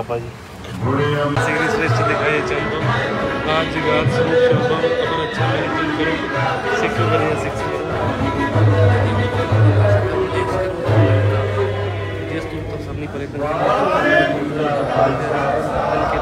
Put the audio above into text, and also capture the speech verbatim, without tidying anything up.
भाजी सिगरेट श्रेष्ठ दिखाए चल दो आज गात स्वरूप शोभम अगर अच्छा मेंटेन करो सिक्स करो या सिक्स करो जिस दूर तक सब नहीं पड़ेगा